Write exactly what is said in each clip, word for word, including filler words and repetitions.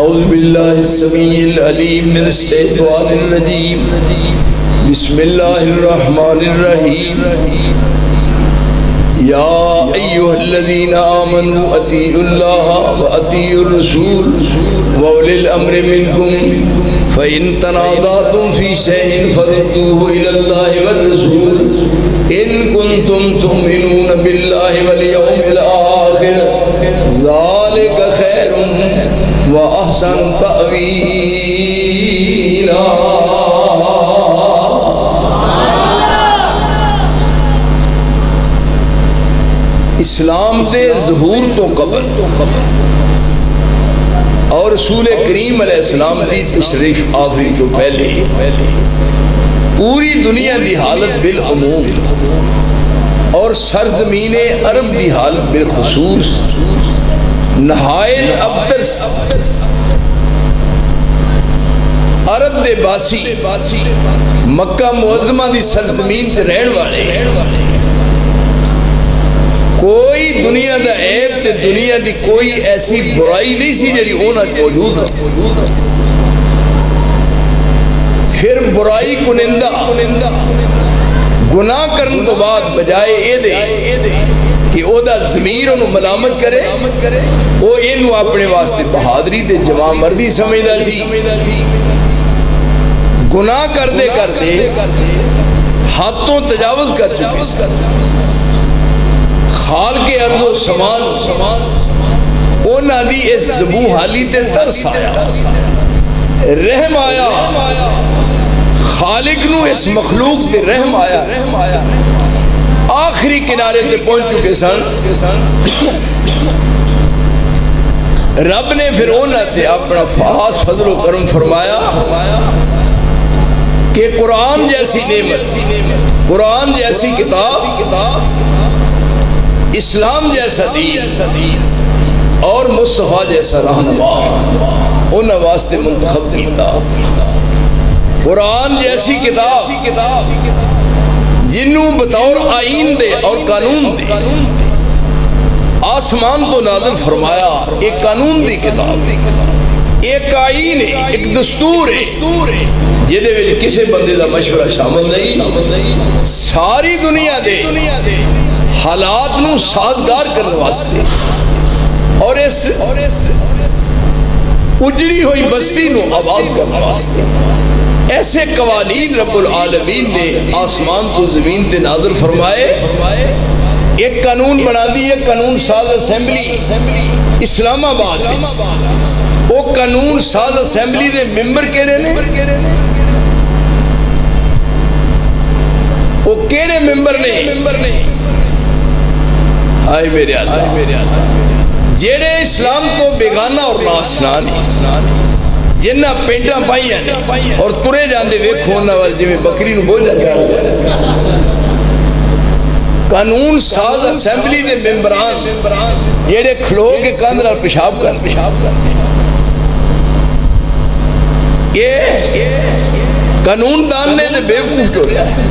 اعوذ باللہ السمیع العلیم من الشیطان الرجیم بسم اللہ الرحمن الرحیم یا ایہا الذین آمنوا اطیعوا اللہ و اطیعوا الرسول واولی الامر منکم فإن تنازعتم فی شیء فردوه الی اللہ والرسول ان کنتم تؤمنون باللہ والیوم الآخر ذالک خیر وَأَحْسَنُ تَأْوِيلًا۔ اسلام دے ظہور تو قبل اور رسول کریم علیہ السلام دی تشریف آوری تو پہلے پوری دنیا دی حالت بالعموم اور سرزمین عرب دی حالت بالخصوص نہایت ابتر عرب دے باسی مکہ معظمہ دی سرزمین سے رہن والے کوئی دنیا دا عیب تے دنیا دی کوئی ایسی برائی نہیں سی جیڑی اونا موجود رہا پھر برائی کنندہ گناہ کرن کو بعد بجائے اے دے کہ او دا ضمیر انہوں ملامت کرے او انہوں اپنے واسطے بہادری دے جوان مردی سمجھدا سی گناہ کر دے کر دے ہاتھوں تجاوز کر چکے سی خال کے ارض و سمان او نادی اس زبو حالی تے ترس آیا رحم آیا خالق نو اس مخلوق تے رحم آیا آخری کنارے تے پہنچ چکے سن رب نے پھر اونا تے اپنا خاص فضل و کرم فرمایا کہ قرآن جیسی نعمت قرآن جیسی کتاب اسلام جیسا دین اور مصطفیٰ جیسا رہنما ان واسطے منتخب دیتا قرآن جیسی کتاب جنوں بطور آئین دے اور قانون دے آسمان تو نازل فرمایا ایک قانون دی کتاب ایک آئین ہے ایک دستور ہے جدے وچ کسے بندے دا مشورہ شامل نہیں ساری دنیا دے حالات نو سازگار کرنے واسطے اور اس اجڑی ہوئی بستی نو آباد کرنے واسطے ایسے قوانین رب العالمین نے آسمان تو زمین تے نازل فرمائے ایک قانون بنا دی ایک قانون ساز اسمبلی اسلام آباد وہ قانون ساز اسمبلی دے ممبر کیڑے نے وہ کیڑے ممبر نے آئے میرے اللہ جیڑے اسلام کو بیگانہ اور ناشنا نہیں جنہ پینٹاں پائی ہیں اور ترے جاندے ویکھو ہونا والے جی میں بکری نو بول جاتا ہے قانون ساز اسمبلی دے ممبران جیڑے کھلو کے کاندرہ پیشاب کر یہ قانون داننے دے بیوقوف تو رہا ہے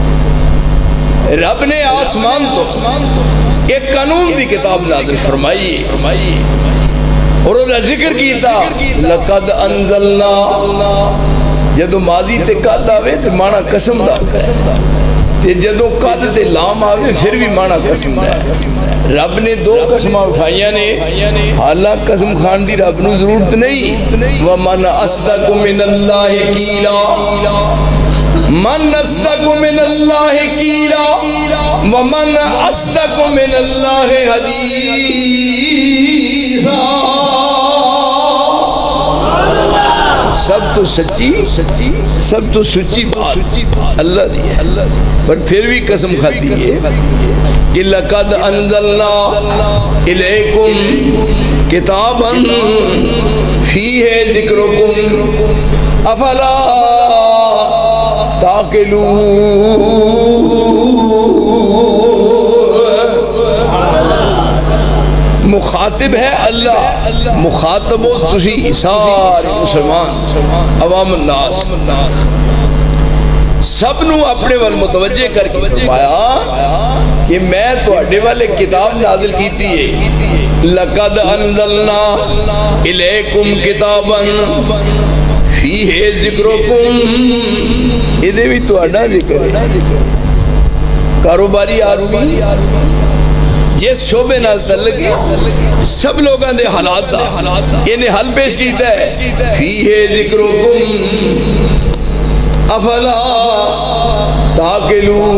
رب نے آسمان تو ایک قانون دی کتاب نازل فرمائی اور وہ ذکر کیتا لقد انزلنا جدو ماضی تے قد آوے تے مانا قسم دا تے جدو قد تے لام آوے پھر بھی مانا قسم دا رب نے دو قسمہ اٹھائیاں نے حالہ قسم خان دی رب نو ضرورت نہیں وَمَنْ أَصْدَقُ مِنَ اللَّهِ قِيلًا من اصدق من اللہ قیلا ومن اصدق من اللہ حدیثا سب تو سچی سب تو سچی بات اللہ دی ہے پر پھر بھی قسم کھاتی ہے کہ لَقَدْ أَنزَلْنَا إِلَيْكُمْ كِتَابًا فِيهِ ذِكْرُكُمْ أَفَلَا مخاطب ہے اللہ مخاطب و تسی سارے مسلمان عوام الناس سب نو اپنے وال متوجہ کر کے فرمایا کہ میں تواڈے والے کتاب نازل کیتی ہے لقد انزلنا الیکم کتابا فیہ ذکرکم، یہ بھی تواڈا ذکر ہے۔ کاروباری آدمی جس شعبے نال تعلق ہے سب لوگاں دے حالات دا انہیں حل پیش کیتا ہے، فیہ ذکرکم افلا تاکلون،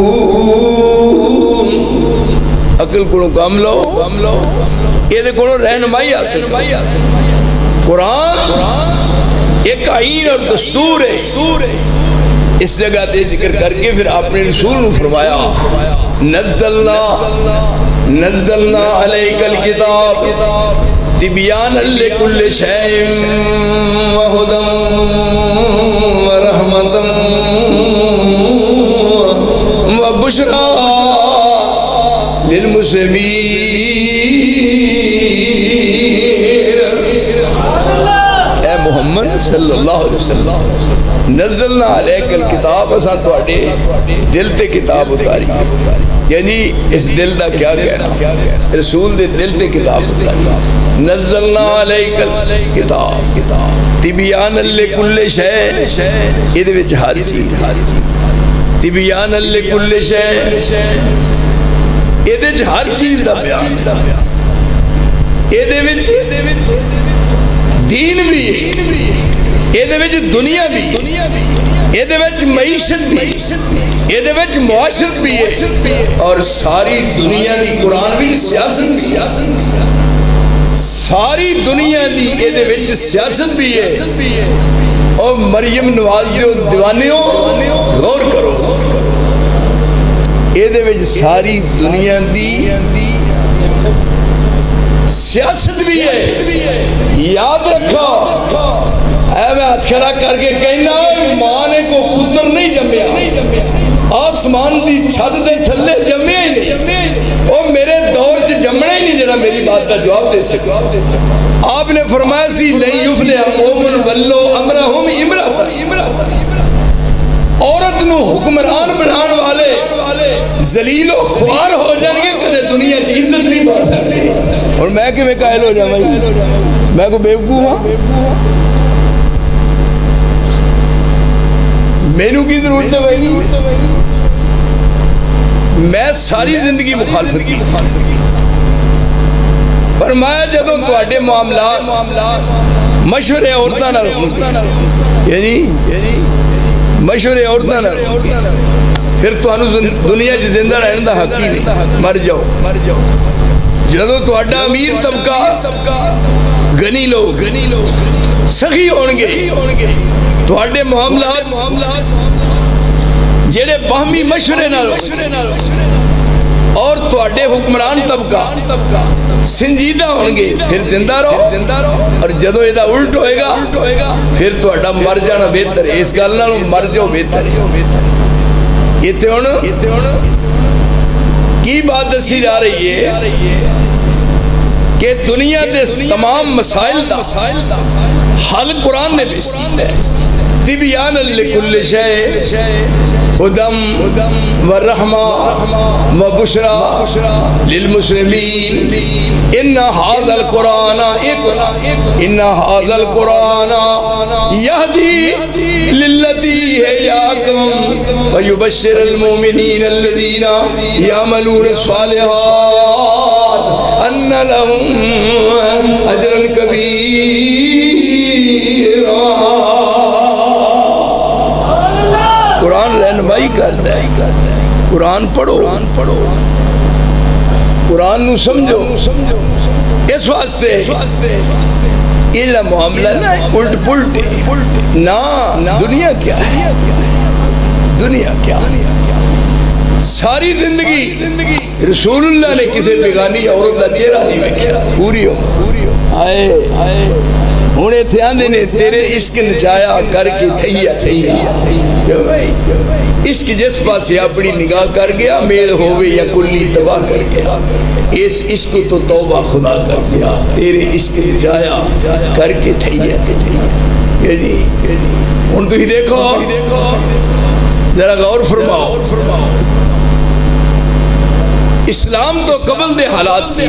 عقل کو کام لو، یہ دے کو رہنمائی حاصل۔ قرآن ایک آئین اور دستور ہے۔ اس جگہ تے ذکر کر کے پھر آپ نے رسول نے فرمایا نزلنا نزلنا علیک الکتاب تبیانا لکل شیء وہدی ورحمتا وبشری للمسلمین۔ اے محمد صلی اللہ علیہ وسلم، نزلنا علیک الکتاب، اساں تواڈے دل تے کتاب اتاری، یعنی اس دل دا کیا کہنا، رسول دے دل تے کتاب اتاری۔ نزلنا علیک الکتاب تبیانا لکل شیء، یہ دے وچ ہر چیز، تبیانا لکل شیء، یہ دے وچ ہر چیز دا بیان، یہ دے وچ دین بھی ہے، یہ دے وچ دنیا بھی، یہ دے وچ معیشت بھی، یہ دے وچ معاشرت بھی ہے، اور ساری دنیا دی قرآن بھی سیاست بھی، ساری دنیا دی یہ دے وچ سیاست بھی ہے۔ اور مریم نواز دیو دیوانیوں غور کرو، یہ دے وچ ساری دنیا دی سیاست بھی ہے۔ یاد رکھو، اے میں ہاتھ کھڑا کر کے کہنا ماں نے کو پتر نہیں جمیا، آسمان دی چھت دے تھلے جمیا ہی نہیں، وہ میرے دور چ جمنا ہی نہیں جڑا میری بات کا جواب دے سکا۔ آپ نے فرمایا سی لن یفلح قوم ولوا امرہم امرأۃ، عورت نو حکمران بنان والے ذلیل و خوار ہو جائیں گے، کدے دنیا چ عزت نہیں پا سکتے۔ اور میں کہ میں قائل ہو جاواں، میں کو بیوقوف ہاں، مینوں کی ضرورت ہے بھائی؟ میں ساری زندگی مخالفت کی، فرمایا جدوں تواڈے معاملات مشورے عورتاں نال ہون، یعنی مشورے عورتاں نال، پھر تانوں دنیا چ زندہ رہن دا حق ہی نہیں، مر جاؤ۔ جدوں تواڈا امیر طبقہ غنی لوگ سخی ہون گے، تواڈے معاملات جڑے باہمی مشورے نال اور تواڈے حکمران طبقہ سنجیدہ ہون گے، پھر زندہ رہو۔ اور جدوں یہ الٹ ہوئے گا پھر تواڈا مر جانا بہتر ہے، اس گل نال مر جاؤ بہتر ہے۔ یہ تے ہن کی بات دسی جا رہی ہے کہ دنیا دے تمام مسائل دا حل قرآن نے پیش کیتا ہے۔ تبیانا لکل شیء ہدی ورحمۃ وبشری للمسلمین، ان ھذا القرآن ان ھذا القرآن یہدی للتی ہی اقوم ویبشر المؤمنین الذین یعملون الصالحات ان لهم اجرا کبیرا۔ قرآن رہنمائی کرتا ہے، قرآن پڑھو، قرآن نو سمجھو۔ اس واسطے یہ معاملہ نہ الٹ پلٹ نہ، دنیا کیا ہے، دنیا کیا ساری زندگی رسول اللہ نے کسی بیگانی عورت کا چہرہ نہیں دیکھا پوری عمر۔ آئے ہوں اتنے آندے نے تیرے عشق نچایا کر کے تھیا تھیا، عشق جس پاسے اپنی نگاہ کر گیا میل ہوئے یا کلی تباہ کر گیا، اس عشق تو توبہ خدا کر گیا، تیرے عشق نچایا کر کے تھیا تھیا۔ ہوں تھی دیکھو، ذرا غور فرماؤ، اسلام تو قبل دے حالات دے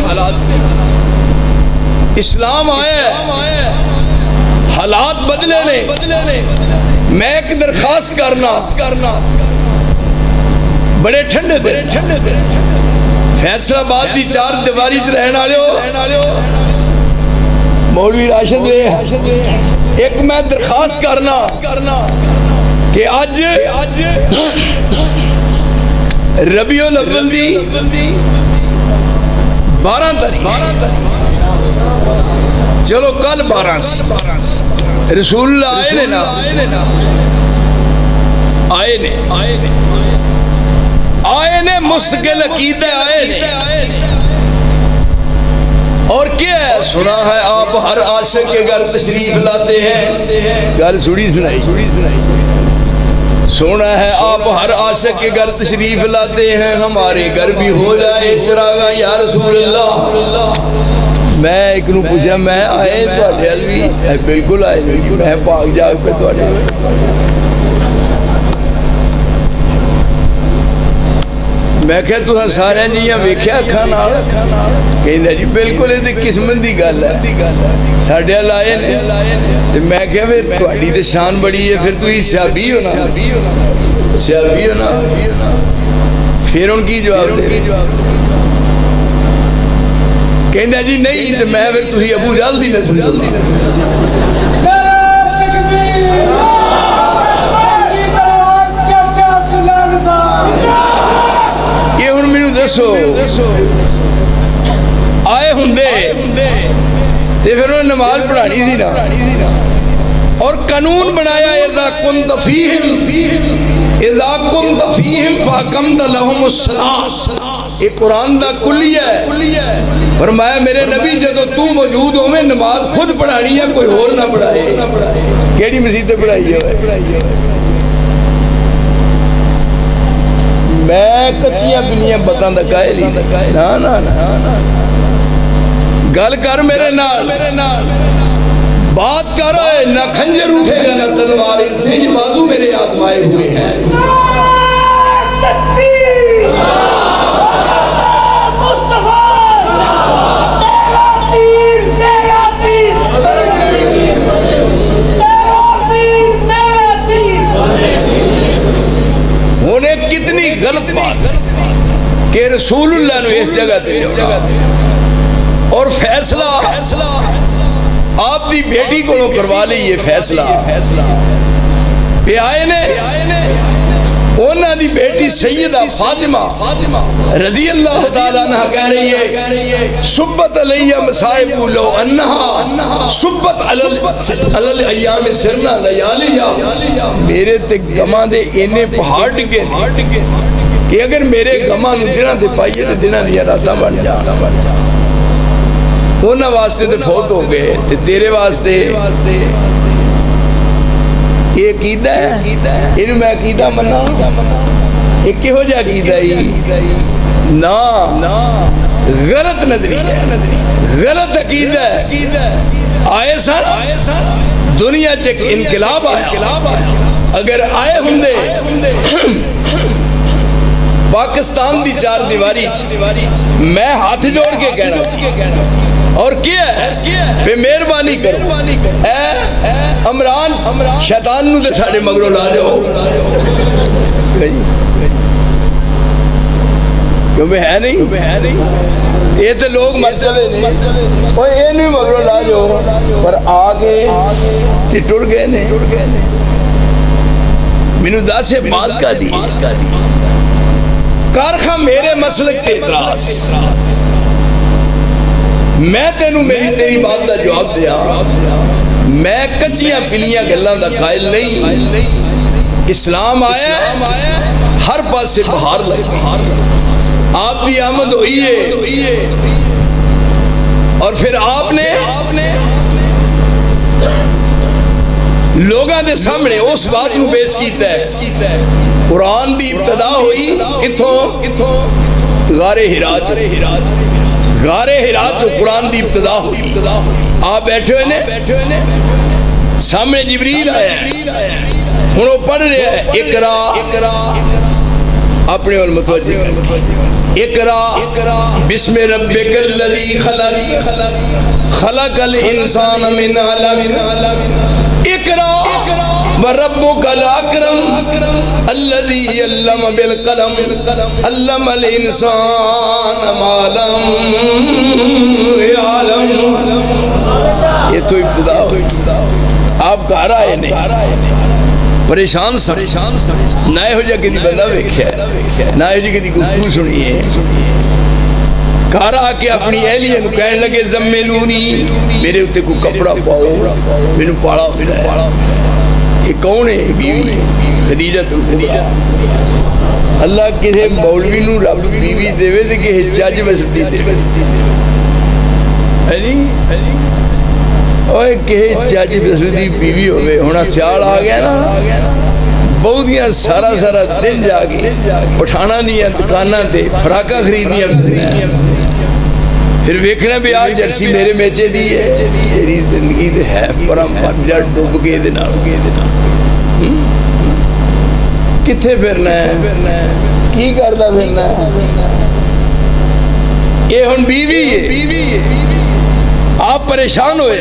اسلام آیا حالات بدلے نے. میں ایک درخواست کرنا بڑے ٹھنڈے تھے فیصلہ آباد دی چار دیواری چ رہن والے مولوی راشد ایک میں درخواست کرنا کہ آج ربیع الاول دی بارہ تاریخ چلو کل بارہ سی رسول اللہ آئے نے نا آئے نے آئے نے مستقل عقیدہ آئے نے اور کیا ہے سنا ہے آپ ہر عاشق کے گھر تشریف لاتے ہیں گھر سڑی سنائی سنا ہے آپ ہر عاشق کے گھر تشریف لاتے ہیں ہمارے گھر بھی ہو جائے چراغا یا رسول اللہ. میں ایک نو پوچھا میں آئے تو حلوی بالکل آئے نہیں میں پاک جاگ پہ تو آئے میں کہا تو سارے جیاں ویکھیا کھانا کہندہ جی بالکل یہ قسمت دی گل ہے ساڑھے لائے نے میں کہا پھر تواڈی تے شان بڑی ہے پھر تو ہی صحابی ہو نا صحابی ہو نا پھر ان کی جواب دے کہندہ جی نہیں تو میں پھر تو ہی ابو جہل دی نسل یہ ہن مینوں دسو آئے ہندے تے پھر انہوں نے نماز پڑھانی تھی نا اور قانون بنایا اذا کنت فیہم اذا کنت فیہم فحکمت لہم الصلاۃ. یہ قرآن دا کلیہ ہے فرمایا میرے نبی جدو تو موجود ہو میں نماز خود پڑھانی ہے کوئی اور نہ پڑھائے. کیڑی مسجد پڑھائی ہے میں کچیاں پنیاں بتاں دا قائل ہی نا نا نا گل کر میرے نال بات کر نہ کھنجر اٹھے گا نہ تلوار سے یہ بازو میرے آزمائے ہوئے ہیں. انہیں کتنی غلط بات کہ رسول اللہ نے اس جگہ دے اور فیصلہ آپ دی بیٹی کو کروا لی یہ فیصلہ پہ آئے نے اونا دی بیٹی سیدہ فاطمہ رضی اللہ تعالیٰ عنہ کہہ رہی ہے سبت علیہ مصائب لو انہا سبت علی ایام سرنا لیالیہ میرے تے گماں دے انہیں پہاڑ ڈگے کہ اگر میرے گماں نو دنہ دے پائیے تو دنہ دیا راتاں بن جا انہاں واسطے تے فوت ہو گئے تے تیرے واسطے یہ عقیدہ ہے انہوں میں عقیدہ مننا ایک کی ہو جا عقیدہ ہی نا غلط نظری ہے غلط عقیدہ ہے. آئے سن دنیا چک انقلاب آیا اگر آئے ہندے پاکستان دی چار دیواری میں ہاتھ جوڑ کے کہنا چاہیے اور کیا ہے بے مہربانی کرو اے عمران شیطان نو دے ساڑے مگرو لا جاؤ کیوں میں ہے نہیں یہ تو لوگ مت چلے نہیں اور یہ نہیں مگرو لا جاؤ پر آگے تی ٹوڑ گئے نہیں منو دا سے بات کا دی کارخواہ میرے مسلک کے اعتراض میں تینوں میری تیری بات دا جواب دیا میں کچیاں پلیاں گلوں دا قائل نہیں. اسلام آیا ہر پاس سے بہار لگی آپ دی آمد ہوئی ہے اور پھر آپ نے لوگاں دے سامنے اس بات کو پیش کیتا ہے. قرآن دی ابتدا ہوئی اتھوں غار ہراج غار ہراج جو قرآن دی ابتدا ہوئی آپ بیٹھے ہوئے نے سامنے جبریل آیا ہے ہن وہ پڑھ رہے ہیں اقرا اپنے اور متوجہ اقرا بسم ربک الذی خلق خلق الانسان من علق اقرا وربک الاکرم الذی علم بالقلم علم الانسان ما لم یعلم. یہ تو ابتدا ہوئی. آپ کا آ رہا ہے نہیں پریشان سا نہ ہو جا کدی بندہ ویکھیا ہے نہ ہو جا کدی گفتگو سنی ہے. کارا کہ اپنی اہلیہ نو کہنے لگے زملونی میرے اتے کو کپڑا پاؤ میں نو پاڑا ہوتا ہے. یہ کون ہے؟ بیوی خدیجہ تو خدیجہ. اللہ کسے مولوی نو رب بیوی دے وے تے کہ چاج وستی دے وے ہے نہیں اوے کہ چاج وستی بیوی ہوئے. ہونا سیال آ گیا نا بہت دیاں سارا سارا دن جا کے پٹھانا دیاں دکانہ تے فراکہ خریدیاں پھر ویکھنا بھی آج جرسی میرے میچے دی ہے تیری زندگی دے ہے پرم پر جڑ ڈوب کے دینا کتھے پھرنا ہے کی کرتا پھرنا ہے. یہ ہن بیوی ہے آپ پریشان ہوئے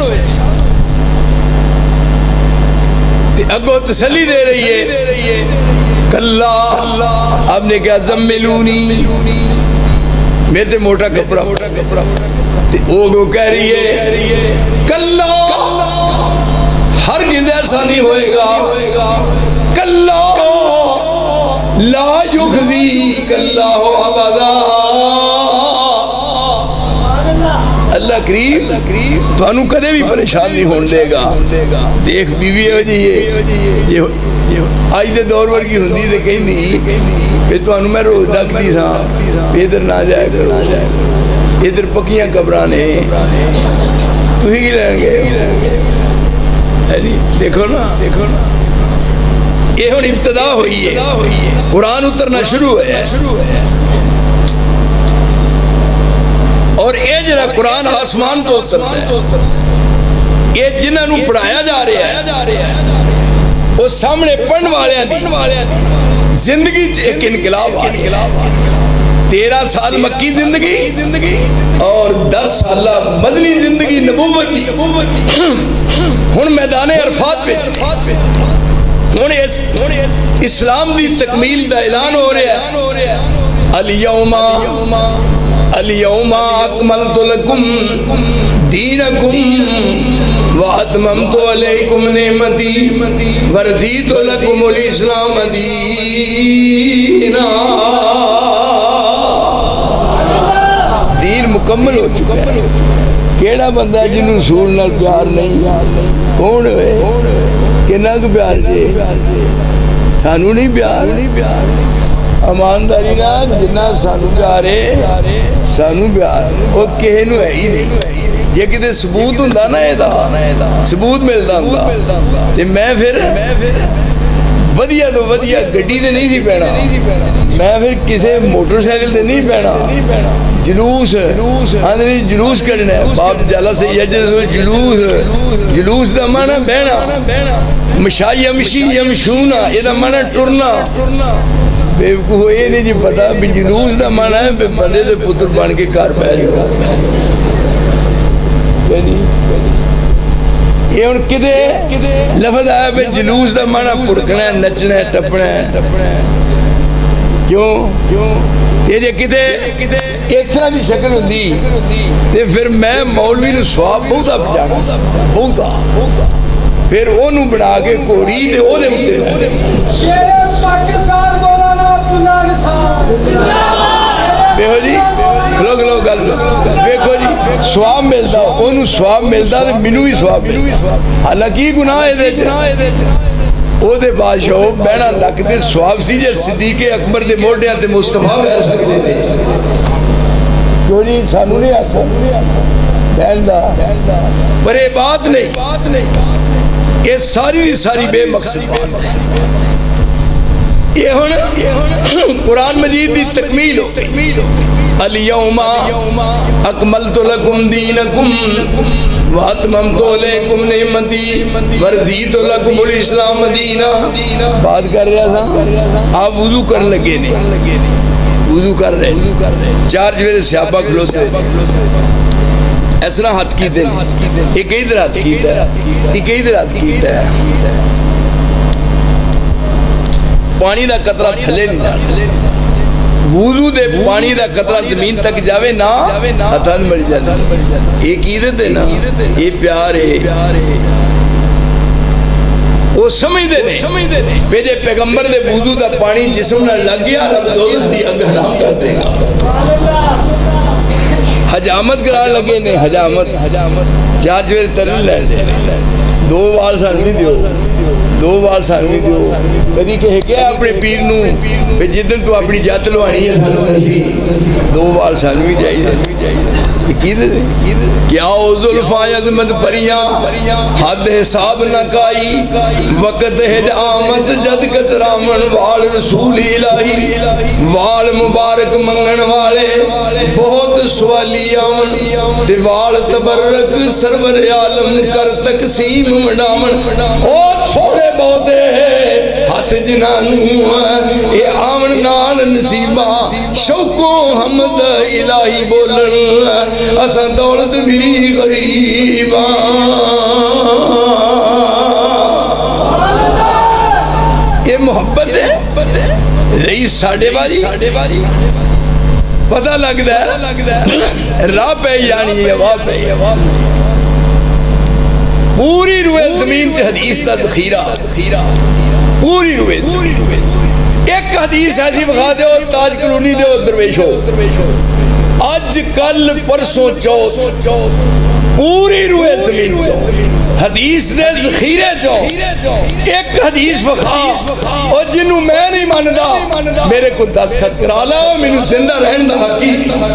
اگو تسلی دے رہی ہے کلا آپ نے کہا زملونی میرے تے موٹا کپڑا وہ گو کہہ رہی ہے کلا ہرگز ایسا نہیں ہوئے گا کلا لا یخزیک اللہ ابدا. اللہ کریم تو انو کدے بھی پریشان نہیں ہون دے گا. دیکھ بیوی ہو جی یہ آج دے دور ور کی ہندی دے کہیں نہیں کہ تو انو میں روز ڈک دی ساں ادھر نہ جائے کرو ادھر پکیاں قبرانے تو ہی کی لین گئے دیکھو نا دیکھو نا یہ ہون ابتدا ہوئی ہے قرآن اترنا شروع ہے اور یہ جڑا قرآن آسمان تو اترتا ہے یہ جنہاں نو پڑھایا جا رہا ہے وہ سامنے پڑھن والے ہیں زندگی ایک انقلاب آ رہا ہے. تیرہ سال مکی زندگی اور دس سالہ مدنی زندگی نبوت دی ہن میدان عرفات پہ ہن اسلام دی تکمیل دا اعلان ہو رہا ہے الیوم الیوم اکملت لکم دینکم واتممت علیکم نعمتی ورضیت لکم الاسلام دینا. دین مکمل ہو چکا ہے. کیڑا بندہ ہے جنہوں سور نال پیار نہیں کون ہوئے کنا کو پیار جے سانو نہیں پیار امانداری نا جنہ سانو پیار ہے سانو پیار وہ کہے نو ہے ہی نہیں. یہ کتے ثبوت ہوں نا ثبوت ملتا ہوں تے میں پھر ودیا تو ودیا گڈی دے نہیں سی پینا میں پھر کسے موٹر سائیکل دے نہیں پینا جلوس آندھنی جلوس کرنا ہے باپ جالا سے یجز جلوس جلوس دا مانا بینا مشا یمشی یمشونا یہ دا مانا ٹرنا بیوکو ہو یہ نہیں جی پتا بھی جلوس دا مانا ہے پہ بندے دے پتر بان کے کار پہلی ہو یہ ان کدے لفظ آیا پہ جلوس دا مانا پڑکنا ہے نچنا ہے ٹپنا ہے کیوں یہ جے کدے اس طرح دی شکل ہوں دی تے پھر میں مولوی نو سواب بہتا بجانا بہتا پھر انہوں بنا کے کوڑی دے او دے ہوتے ہیں شیر پاکستان مولانا عبداللہ نصار بیہو جی کھلو کھلو گل بیکھو جی سواب ملتا انہوں سواب ملتا تے منو ہی سواب ملتا حالانکہ گناہ ہے دے او دے بادشاہ بینا لک دے سواب سی جے صدیق اکبر دے موڑے آتے مصطفیٰ بے سکتے دے کیوں جی سانو نہیں آسا بہن دا پر یہ بات نہیں یہ ساری ساری بے مقصد بات یہ ہونا قرآن مجید دی تکمیل ہو الیوم اکملت لکم دینکم وَأَتْمَمْتُ عَلَيْكُمْ نِعْمَتِي وَرَضِيتُ لَكُمُ الْإِسْلَامَ دِينًا. بات کر رہا تھا آپ وضو کرنے لگے نہیں، وضو کر رہے چار جویرے صحابہ کھلوتے اس طرح ہاتھ کیتے ہیں، ایک ہی در ہاتھ کیتا ہے، ایک ہی در ہاتھ کیتا ہے، پانی دا قطرہ تھلے نہیں جاتا، وضو دے پانی دا قطرہ زمین تک جاوے نا ہتھان مل جاتا. ایک عیدت ہے نا، یہ پیار ہے، وہ سمجھ دے نہیں پیجے پیغمبر دے وضو دا پانی جسم نہ لگ گیا رب دوزت دی اگر ہم کر دے گا. حجامت کرا لگے نہیں، حجامت چار جویر ترل لے دو بار سانوی دیو، دو بار سانوی دیو. کدی کہے کیا اپنے پیر نو پہ جدن تو اپنی جات لوانی ہے سانوی، دو بار سانوی جائیے. کیا او ظلفاں عظمت پریاں حد حساب نہ کائی، وقت ہے آمد جد کترامن وال رسول الہی، وال مبارک منگن والے بہت سوالی آمن، دیوال تبرک سرور عالم کر تقسیم مڈامن. او تھوڑے بہتے ہاتھ جنانوں اے آمن نال نصیبہ شوقوں حمد الہی بولن، اساں دولت ملی غریباں. یہ محبت ہے رئیس ساڑھے باری پتہ لگ دا ہے راہ پہ یعنی یہ واہ پہ پوری روئے زمین چھ حدیث دا ذخیرہ، پوری روئے زمین. ایک حدیث ایسی بخوا دے ہو تاج کلونی دے ہو درویش ہو، آج کل پرسوں چوتھ پوری روئے زمین چوتھ حدیث دے ذخیرے چوتھ ایک حدیث بخوا اور جنہوں میں نہیں ماندا میرے کو دستخط کرا لا میں زندہ رہن دا حقی.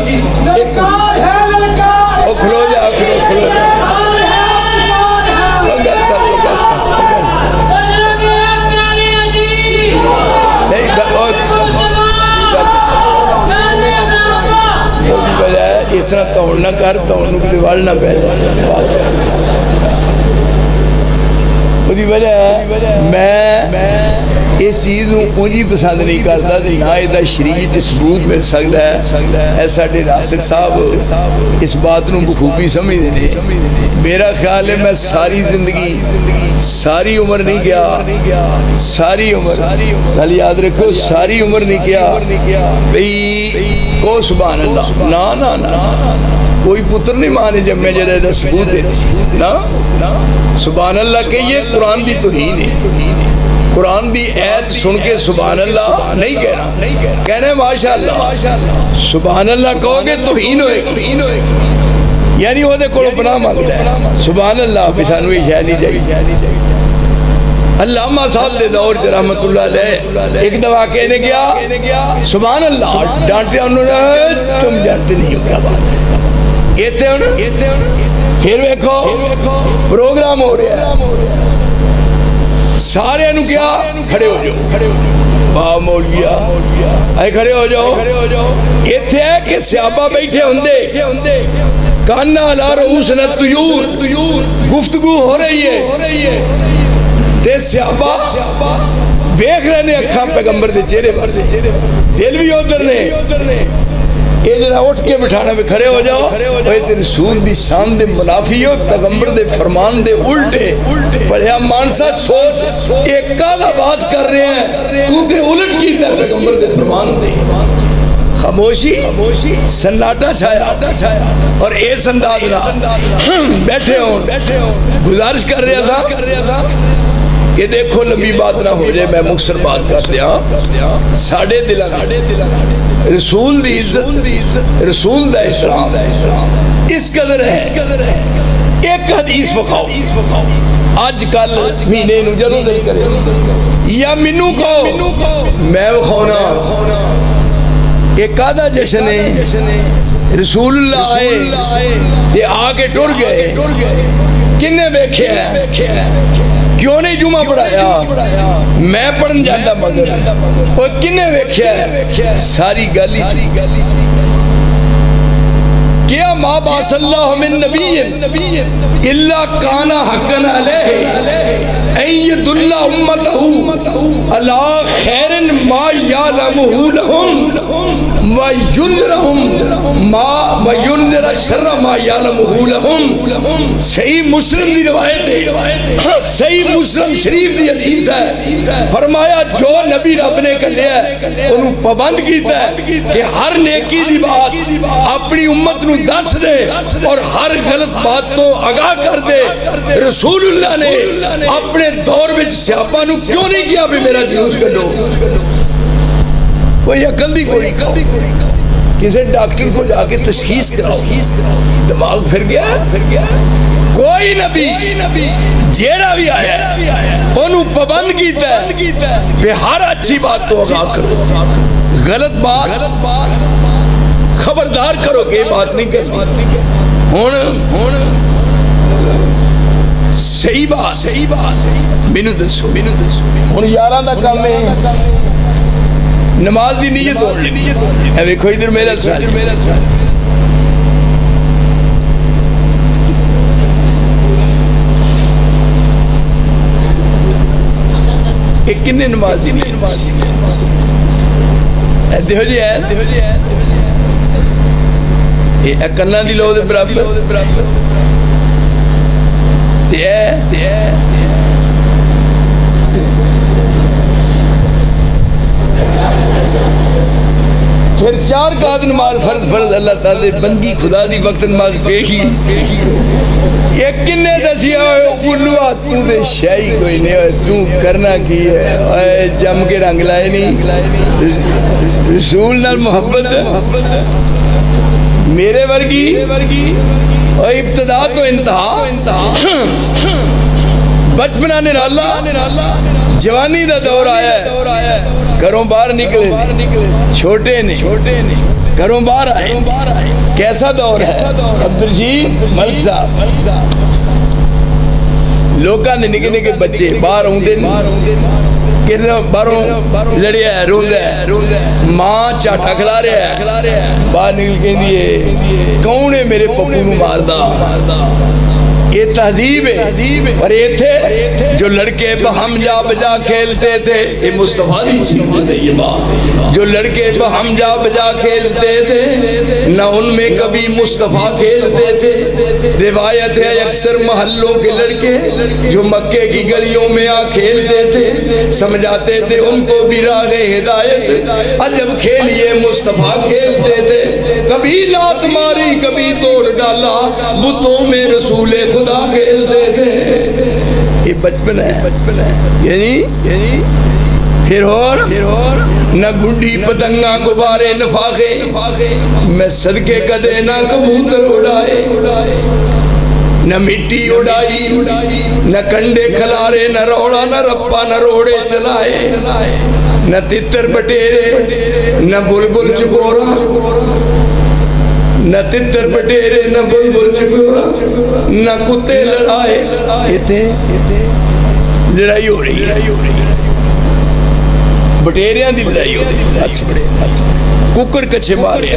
او کھلو جا کھلو کھلو جا اس طرح توڑ نہ کر، توڑنے کی دیوال نہ پہ جائے. وہ وجہ ہے میں اس چیز مجھے پسند نہیں کرتا نہ یہ شریعت ثبوت مل سکتا ہے. ایسا ڈے راسک صاحب اس بات نو بخوبی سمجھ دے. میرا خیال ہے میں ساری زندگی ساری عمر نہیں کیا، ساری عمر گل یاد رکھو، ساری عمر نہیں کیا بھئی کو سبحان اللہ نا نا نا کوئی پتر نہیں مانے جب میں جڑے دا ثبوت دے نا سبحان اللہ کہ یہ قرآن دی توہین ہے. قرآن دی ایت سن کے سبحان اللہ نہیں کہنا، کہنے ماشاءاللہ. سبحان اللہ کہو گے توہین ہوئے گی، یعنی وہ دے کولو پناہ مانگتا ہے. سبحان اللہ پسانوی شاہ نہیں جائے. علامہ صاحب دے دور سے رحمت اللہ علیہ ایک دفعہ کہنے گیا سبحان اللہ، ڈانٹے انہوں نے تم جانتے نہیں ہو کیا بات ہے. کہتے ہو نا پھر ویکھو پروگرام ہو رہا ہے سارے انہوں کیا کھڑے ہو جاؤ، واہ مولویا آئے کھڑے ہو جاؤ. کہتے ہیں کہ صحابہ بیٹھے ہوندے کانا علی رؤوسنا الطیور، گفتگو ہو رہی ہے تے صحابہ بیخ رہے نے اکھاں پیغمبر دے چہرے پر، دل بھی ادھر نے. یہ جنہا اٹھ کے بٹھانا میں کھڑے ہو جاؤ، وہ رسول دی شان دے منافی ہو، پیغمبر دے فرمان دے الٹے. بڑھیا مانسا سوچ ایک کال آواز کر رہے ہیں تو دے الٹ کی در پیغمبر دے فرمان دے. خاموشی سناٹا چھایا اور ایس انداز نہ بیٹھے ہوں. گزارش کر رہا تھا کہ دیکھو لمبی بات نہ ہو جائے، میں مختصر بات کر دیا. ساڑھے دلہ رسول دی عزت، رسول دا احترام اس قدر ہے. ایک حدیث بخاؤ آج کل مہینے نو جدوں دل کرے یا منو کہو میں بخاؤنا. ایک آدھا جشن ہے رسول اللہ آئے تے آگے ٹر گئے، کنے بیکھے ہیں کیوں نہیں جمعہ پڑھایا؟ میں پڑھن جاتا مگر وہ کنے ویکھیا ہے ساری گالی کیا ما باس اللہ من نبی الا کان حقا علیہ ان یدل امتہ علی خیر ما یعلمہ لہم وینذرہم ما وینذر شر ما یعلمہ لہم. صحیح مسلم دی روایت ہے، صحیح مسلم شریف دی حدیث ہے. فرمایا جو نبی رب نے کہیا ہے انہوں پابند کیتا ہے کہ ہر نیکی دی بات اپنی امت نو دس دے اور ہر غلط بات تو آگاہ کر دے. رسول اللہ نے اپنے دور وچ صحابہ نو کیوں نہیں کیا بھی میرا جلوس کڈو؟ کوئی عقل دی کوئی کسی ڈاکٹر کو جا کے تشخیص کراؤ، دماغ پھر گیا. کوئی نبی جیڑا بھی آیا ہے انہوں پابند کیتا ہے کہ ہر اچھی بات تو آگاہ کرو، غلط بات خبردار کرو کہ یہ بات نہیں کرنی. ہون صحیح بات مینوں دسو، ہن یاراں دا کام ہے نماز دی نیت ہو. اے ویکھو ادھر میرا ساتھ ایک کنے نماز دی نیت اے دیکھو جی ہے یہ کناں دی لو دے برابر تے اے پھر چار قاد نماز فرض فرض اللہ تعالی بندگی خدا دی وقت نماز پیشی. یہ کنے دسیا ہوئے اولوہ تو دے شاہی کوئی نہیں ہوئے تو کرنا کی ہے اے جم کے رنگ لائے نہیں. رسول نال محبت میرے ورگی اور ابتدا تو انتہا بچپنا نرالا جوانی دا دور آیا ہے. گھروں باہر نکلے چھوٹے نہیں گھروں باہر آئے. کیسا دور ہے عبدالرشید ملک صاحب؟ لوکاں دے نکے نکے بچے باہر ہوندے کہتے ہیں باہروں لڑیا ہے روندہ ہے، ماں چاٹا کھلا رہا ہے، باہر نکل کے دیئے کون ہے میرے پپو نو ماردہ. یہ تہذیب ہے. اور یہ تھے جو لڑکے بہم جا بجا کھیلتے تھے، یہ مصطفیٰ دی سنت ہے. یہ بات جو لڑکے بہم جا بجا کھیلتے تھے نہ ان میں کبھی مصطفیٰ کھیلتے تھے. روایت ہے اکثر محلوں کے لڑکے جو مکے کی گلیوں میں آ کھیلتے تھے سمجھاتے تھے ان کو بھی راہ ہدایت. عجب کھیل یہ مصطفیٰ کھیلتے تھے، کبھی لات ماری کبھی توڑ ڈالا، بتوں میں رسول خدا کھیلتے تھے. یہ بچپن ہے یعنی پھر اور نہ گھڑی پتنگاں غبارے نفاخے میں صدقے کدے نہ کبوتر اڑائے، نہ مٹی اڑائی نہ کنڈے کھلارے، نہ روڑا نہ رپا نہ روڑے چلائے، نہ تتر بٹیرے نہ بلبل چکورا، نہ تتر بٹیرے نہ بلبل چکورا، نہ کتے لڑائے. یہ تھے لڑائی ہو رہی ہے، بٹیریاں دی لڑائی ہو رہی ہے، اچھ بڑے ککڑ کچھے مارے.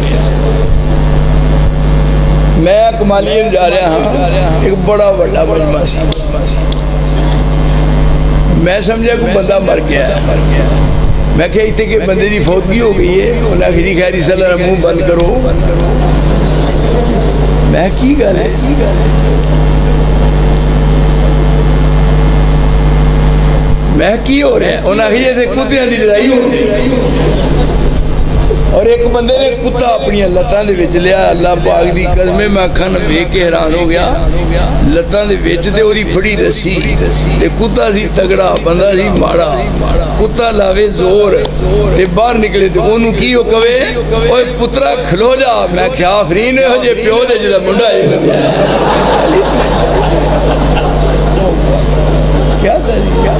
میں کمالین جا رہا ہاں، ایک بڑا بڑا مجمع سی. میں سمجھا کوئی بندہ مر گیا ہے. میں کہی تھے کہ بندے دی فوتگی ہو گئی ہے. انہوں نے کہی خیری صلی اللہ منہ بند کرو. میں کی گا رہے میں کی ہو رہے ہیں. انہوں نے کہی جیسے کتیاں دی لڑائی ہو گئی. اور ایک بندے نے کتا اپنی لتاں دے وچ لیا. اللہ پاک دی قسم میں اکھاں ویکھ کے حیران ہو گیا. لتاں دے وچ تے اودی پھڑی رسی تے کتا سی تگڑا بندہ سی ماڑا. کتا لاوے زور تے باہر نکلے تے اونوں کی او کہے اوے پترا کھلو جا. میں کیا آفرین ہو جے پیو دے جدا منڈا ہے کیا کیا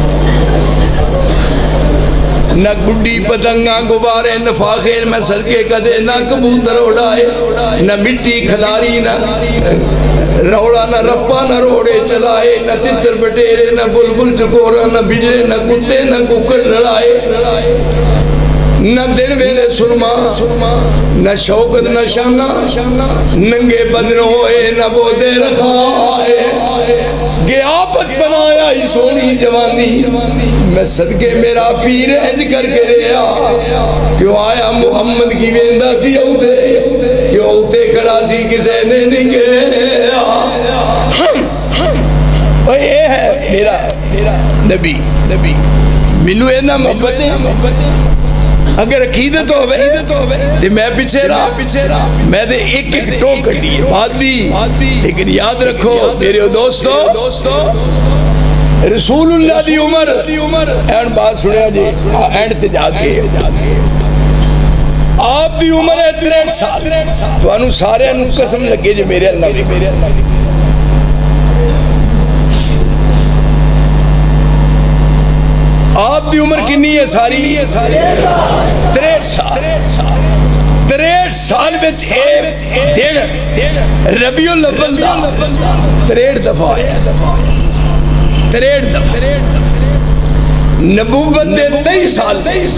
نہ گڈی پتنگاں غبارے نفاخے میں صدقے کدے نہ کبوتر اڑائے، نہ مٹی کھلاری نہ روڑا نہ رپا نہ روڑے چلائے، نہ تتر بٹیرے نہ بلبل چکورا، نہ بجلے نہ کتے نہ ککڑ لڑائے، نہ دن ویلے سرما نہ شوکت نہ شانہ ننگے بدن ہوئے نہ بودے رکھائے گیابت بنایا ہی سونی جوانی میں صدقے میرا پیر انج کر کے رہا کیوں آیا محمد کی ویندہ سی اوتے کیوں اوتے کڑا سی کسے نے نہیں گیا اور یہ ہے میرا نبی نبی منو اینا محبت ہے اگر عقیدت ہوئے تو میں پیچھے رہا میں دے ایک ایک ٹوک کٹی بات دی لیکن یاد رکھو میرے دوستو رسول اللہ دی عمر این بات سنیا جی اینڈ تے جا کے آپ دی عمر ہے تریٹ سال تو انہوں سارے انہوں قسم لگے جی میرے اللہ آپ دی عمر کنی ہے ساری تریٹ سال تریٹ سال میں چھے دن ربیع الاول دا تریٹ دفعہ آیا تریٹ دفعہ نبوت دے تئی سال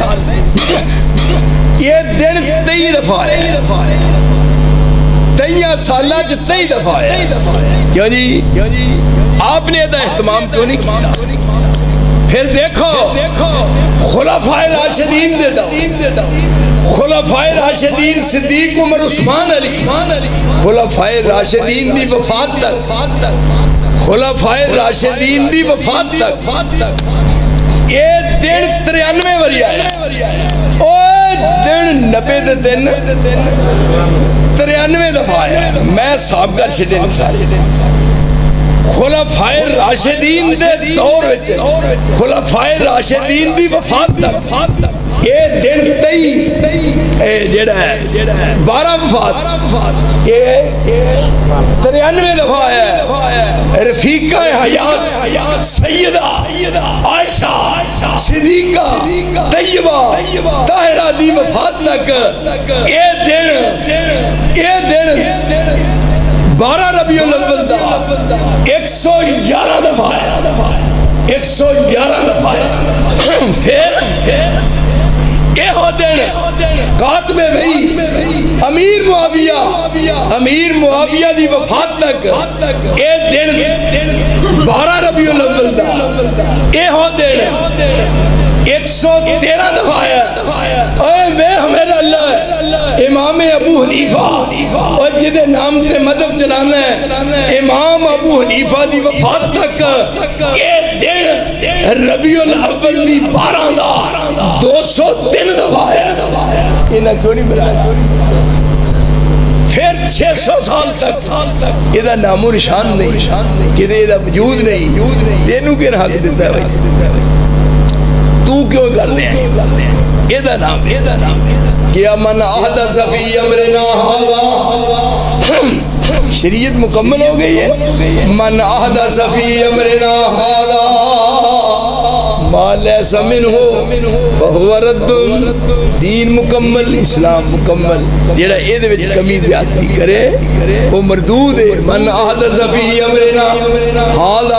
یہ دن تئی دفعہ آیا تیہ سالہ جو تئی دفعہ آیا کیوں جی آپ نے ادھا احتمام کیوں نہیں کیتا پھر دیکھو خلفاء راشدین دے دا خلفاء راشدین صدیق عمر عثمان علی خلفاء راشدین دی وفات تک خلفاء راشدین دی وفات تک یہ دن تریانوے وری آیا اوہ دن نبے دے دن تریانوے دفعہ آیا میں صاحب کا چھٹے نہیں خلفاء راشدین دے دور وچے خلفاء راشدین دی وفات تک یہ دن تئی جڑا ہے بارہ وفات یہ تریانوے دفعہ ہے رفیقہ حیات سیدہ عائشہ صدیقہ طیبہ طاہرہ دی وفات تک یہ دن یہ دن بارہ ربیع الاول دا ایک سو گیارہ دفعہ ہے ایک سو گیارہ دفعہ ہے پھر یہ ہو دن قاتب بھئی امیر معاویہ امیر معاویہ دی وفات تک یہ دن بارہ ربیع الاول دا یہ ہو دن ایک سو تیرہ دفعہ ہے اے میں ہمیرا اللہ ہے امام ابو حنیفہ اور جدے نام تے مدب چلانا ہے امام ابو حنیفہ دی وفات تک یہ دن ربیع الاول دی بارہ دا دو سو تین دفعہ ہے انہاں کیوں نہیں ملا پھر چھ سو سال تک یہ دا نام و نشان نہیں یہ دا وجود نہیں تینوں کے حق دیتا ہے بھائی تو کیوں کرتے ہیں یہ دا نام کیا من احدث فی امرنا ھذا شریعت مکمل ہو گئی ہے من احدث فی امرنا ھذا ما لیس منہ فہو رد دین مکمل اسلام مکمل جیڑا اے دے وچ کمی زیادتی کرے وہ مردود ہے من احدث فی امرنا ھذا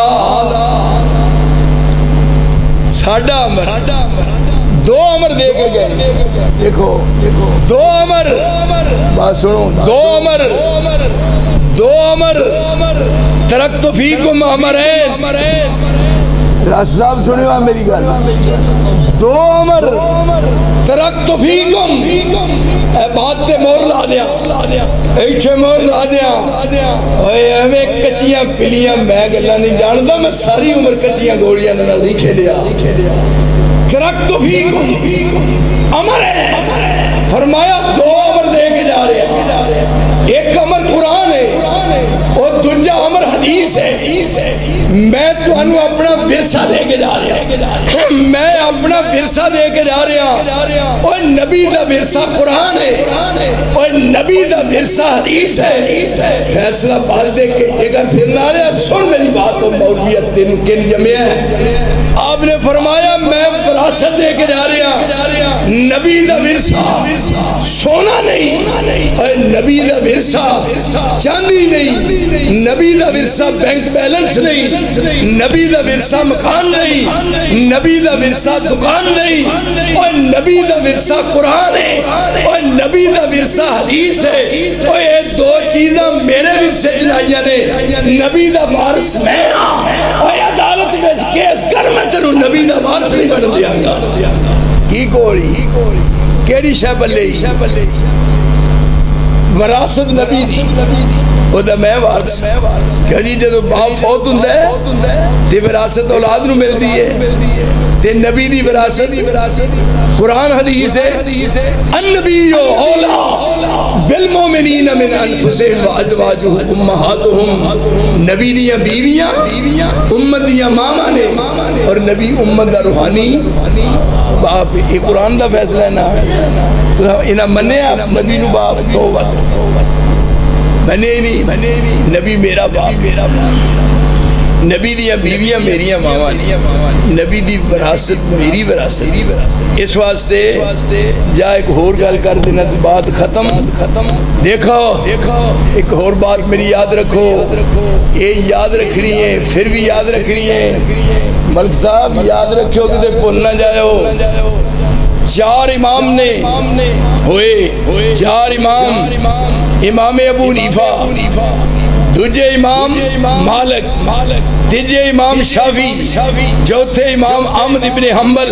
ساڑھا عمر دو عمر دے کے گئے دیکھو دو عمر بات سنو دو عمر دو عمر ترکت فیکم عمرین راس صاحب سنے ہوا میری گل دو عمر ترکت فیکم اے بات تے مور لا دیا ایچھے مور لا دیا اے ہمیں کچیاں پلیاں میں گلہ نہیں جاندہ میں ساری عمر کچیاں گوڑیاں نہ لکھے دیا ترکت فیکم عمر ہے فرمایا دو عمر دے کے جا رہے ہیں ایک عمر قرآن ہے اور دوجہ عمر حدیث ہے میں تو انہوں اپنا ورثہ دے کے جا رہا ہوں میں اپنا ورثہ دے کے جا رہا ہوں اور نبی دا ورثہ قرآن ہے اور نبی دا ورثہ حدیث ہے فیصلہ بات دے کے اگر پھر نہ رہا سن میری بات ہو مولیت دن کن جمعہ ہے آپ آپ نے فرمایا میں وراثت دے کے جا رہا نبی دا ورثہ سونا نہیں، اے نبی دا ورثہ چاندی نہیں، نبی دا ورثہ بینک بیلنس نہیں، نبی دا ورثہ مکان نہیں، نبی دا ورثہ دکان نہیں، اور نبی دا ورثہ قرآن ہے، اور نبی دا ورثہ حدیث ہے، اور یہ دو چیزاں میرے ورثے جنائیاں نے، نبی دا وارث میں اور عدالت میں کیس کر میں تیروں نبی دا وارث نہیں بن دیا گا کی کوڑی کیڑی شے بلے وراثت نبی دی وہ دا میں وارث کیڑی جدو باپ فوت ہوں دے تے وراثت اولاد نو مل دیئے تے نبی دی وراثت قرآن حدیث ہے النبیو اولا بالمومنین من انفسهم وازواجہ امہاتہم نبی دیا بیویاں امت دیا ماما نے اور نبی امت دا روحانی باپ یہ قرآن دا فیصلہ ہے نا تو انہا منے آپ نبی نو باپ توبہ منے نہیں نبی میرا باپ میرا باپ نبی دیا بیویاں میریاں ماما نبی دی وراثت میری وراثت اس واسطے جا ایک اور گل کر دینا بات ختم دیکھو ایک اور بات میری یاد رکھو یہ یاد رکھنی ہے پھر بھی یاد رکھنی ہے ملک صاحب یاد رکھو کہ بھول نہ جاؤ چار امام نے ہوئے چار امام امام ابو حنیفہ دوجے امام مالک تیجے امام شافعی چوتھے امام احمد ابن حنبل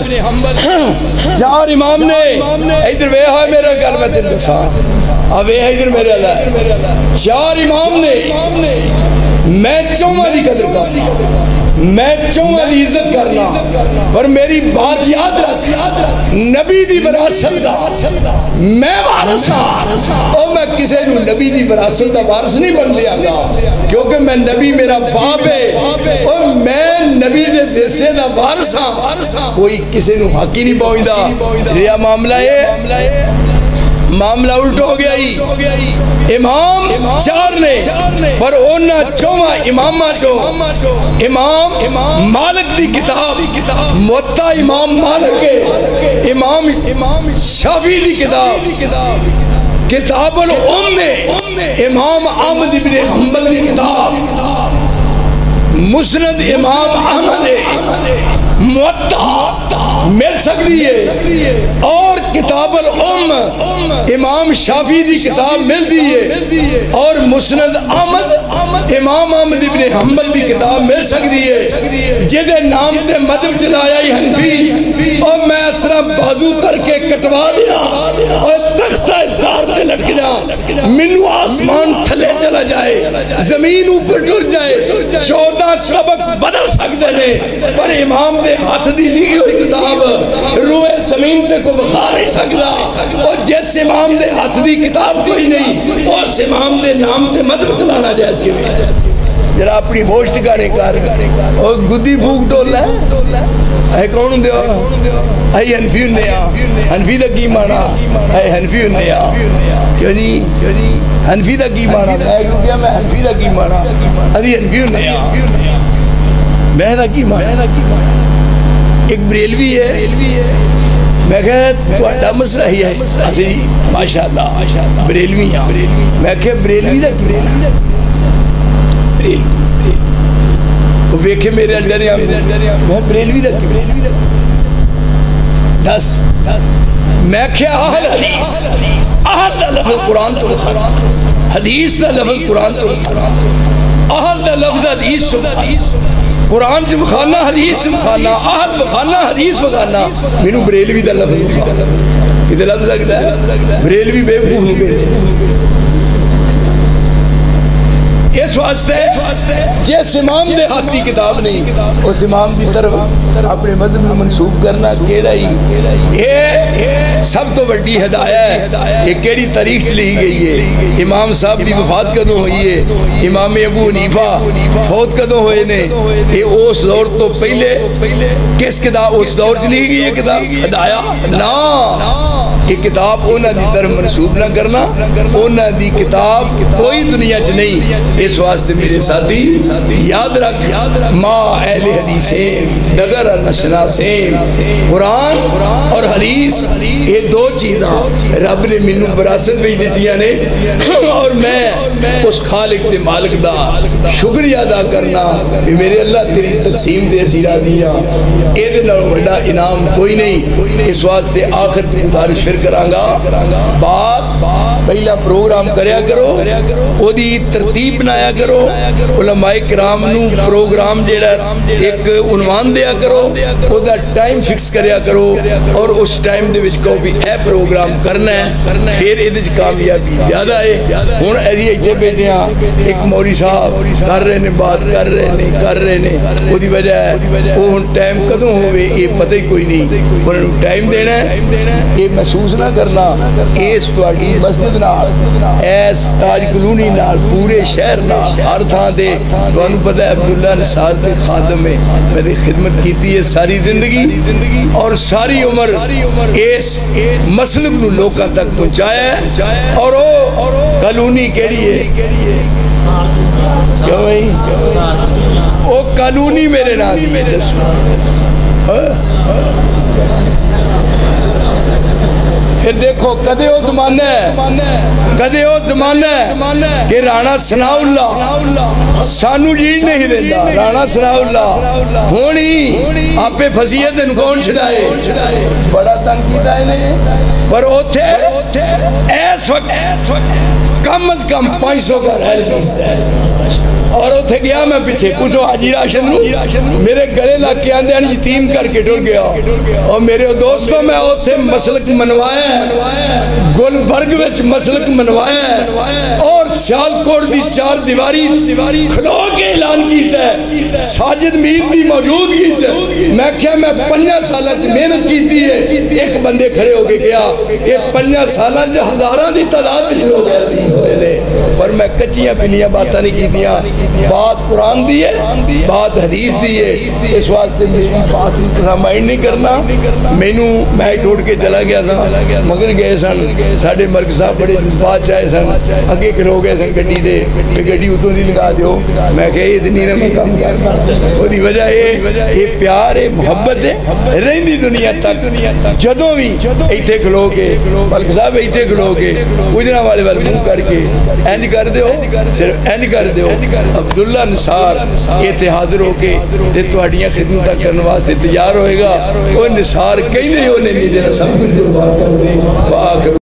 چار امام نے ادھر وے ہے میرا گل میں تیرے ساتھ اب وے ادھر میرے اللہ چار امام نے میں چوہاں دی قدر کرنا میں چوہاں دی عزت کرنا پر میری بات یاد رکھ نبی دی وراثت دا میں وارث ہاں اور میں کسی نو نبی دی وراثت دا وارث نہیں بن دیا گا کیونکہ میں نبی میرا باپ ہے اور میں نبی دے ورثے دا وارث ہاں کوئی کسی نو حق ہی نہیں پہنچدا ریا معاملہ ہے معاملہ الٹ ہو گیا ہی امام چار نے پر اونا چوہاں امامہ چو امام مالک دی کتاب موتا امام مالک ہے امام شافعی دی کتاب کتاب الام امام احمد ابن حنبل دی کتاب مسند امام احمد موتا مل سکتی ہے اور کتاب الام امام شافعی دی کتاب مل دی ہے اور مسند احمد امام احمد ابن حنبل دی کتاب مل سکتی ہے جدے نام تے مذہب چلایا ہی حنفی اور میں اسرا بازو کر کے کٹوا دیا اور تختہ دار تے لٹک جا منو آسمان تھلے چلا جائے زمین اوپر ٹر جائے چودہ طبق بدل سکتے نے پر امام دے ہاتھ دی لکھی ہوئی کتاب روئے زمین تے کو بخار نہیں سکتا اور جس امام دے ہاتھ دی کتاب کوئی نہیں اس امام دے نام تے مذہب چلانا جائز کے بھی جرا اپنی ہوش ٹکانے کر اور گدی بھوک ٹولا ہے اے کون ہوں اے حنفی ہنے آ حنفی دا کی مانا اے حنفی ہنے آ کیوں نہیں حنفی دا کی مانا اے کیا میں حنفی دا کی مانا ادھی حنفی ہنے آ میں دا کی مانا ایک بریلوی ہے میں کہا تو اڈا مسئلہ ہی ہے ماشاءاللہ بریلوی ہیں میں کہا بریلوی دا کی مانا بریلوی وہ ویکھے میرے اندر یا میں بریلوی دا کی دس میں کہا اہل حدیث اہل دا لفظ قرآن تو لکھانا حدیث دا لفظ قرآن تو لکھانا اہل دا لفظ حدیث سبحانا قرآن چ بخانا حدیث بخانا اہل بخانا حدیث بخانا مینوں بریلوی دا لفظ بخانا کدھے لفظ لگتا ہے بریلوی بے وقوف نو کہتے اس واسطے جس امام دے ہاتھ دی کتاب نہیں اس امام دی طرف اپنے مذہب میں منسوب کرنا کیڑا ہی یہ سب تو بڑی ہدایت ہے یہ کیڑی تاریخ لکھی گئی ہے امام صاحب دی وفات کدوں ہوئی ہے امام ابو حنیفہ فوت کدوں ہوئے نے یہ اس دور تو پہلے کس کتاب اس دور چ لکھی گئی ہے کتاب ہدایت نا یہ کتاب انہاں دی طرف منسوب نہ کرنا انہاں دی کتاب کوئی دنیا چ نہیں اس واسطے میرے ساتھی یاد رکھ، ما اہل حدیثیں دگر نشناسیں، قرآن اور حدیث یہ دو چیزاں رب نے مینوں وراثت بھی دیتیاں نے، اور میں اس خالق تے مالک دا شکریہ ادا کرنا کہ میرے اللہ تیری تقسیم دے سیرا دیا، اے دے نال بڑا انعام کوئی نہیں۔ اس واسطے آخر تے گزارش پھر کرانگا، بات پہلا پروگرام کریا کرو، او دی ترتیب بنایا کرو، علماء کرام نو پروگرام جیڑا ایک عنوان دیا کرو، او دا ٹائم فکس کریا کرو، اور اس ٹائم دے وچ کو بھی اے پروگرام کرنا ہے، پھر ادھے کامیابی زیادہ ہے۔ ہن ایسی ایتھے بیٹھے ہاں، ایک مولوی صاحب کر رہے نے بات کر رہے نے کر رہے نے، او دی وجہ ہے وہ ہن ٹائم کدوں ہوئے یہ پتہ ہی کوئی نہیں، انہوں نے ٹائم دینا ہے، یہ محسوس نہ کرنا اس تواڈی مسجد نال، ایس تاج کلونی نال، پورے شہر نال، ہر تھان دے تانوں پتہ ہے عبداللہ نثار دے خادم ہے، میری خدمت کیتی ہے ساری زندگی اور ساری عمر اس مسلک نو لوکاں تک پہنچایا ہے، اور او کالونی کیڑی ہے کیوں بھائی او کالونی میرے نام دی دسو، پھر دیکھو کدے او زمانہ ہے کدے او زمانہ ہے کہ رانا ثناء اللہ سانو جی نہیں دیتا، رانا ثناء اللہ ہونی آپ پہ فضیت ان کون چھڑائے، بڑا تنقید ہے نہیں، پر اوتھے ایس وقت کم از کم پانچ سو کا رہل بیستا ہے، اور اوتھے گیا میں پیچھے کچھ حاجی راشد نو میرے گلے لگ کے آندے ہیں یتیم کر کے ڈر گیا، اور میرے دوستوں میں اوتھے مسلک منوایا ہے، گل برگ وچ مسلک منوایا ہے، اور سیالکوٹ دی چار دیواری کھلو کے اعلان کیتا ہے، ساجد میر دی موجود کیتا ہے، میں کیا میں پنجا سالہ چ محنت کیتی ہے، ایک بندے کھڑے ہو کے گیا یہ پنجا سالہ چ ہزاراں دی تعداد وچ ہو گیا حدیث ہوئے، پر میں کچیاں پنیاں باتاں نہیں کیتیاں، بات قرآن دی ہے، بات حدیث دی ہے، اس واسطے میری بات کو مائنڈ نہیں کرنا، مینوں میں چھوڑ کے چلا گیا تھا، مگر گئے سن ساڑھے مرک صاحب بڑے جذبات چاہے سن، اگے کھلو گئے سن گڈی دے کہ گڈی اتوں دی لگا دیو، میں کہے یہ دنی نے میں کام کرنا، وہ دی وجہ یہ پیار ہے محبت ہے رہندی دنیا تک، جدوں بھی ایتھے کھلو کے ملک صاحب ایتھے کھلو کے اجرا والے والے منہ کر کے اینج کر دیو، صرف اینج کر دیو عبداللہ نثار ایتھے حاضر ہو کے تے تواڈیاں خدمتاں کرنے واسطے تیار ہوئے گا، وہ نثار کہیں نہیں ہونے نہیں دینا، سب کچھ قربان کر دے۔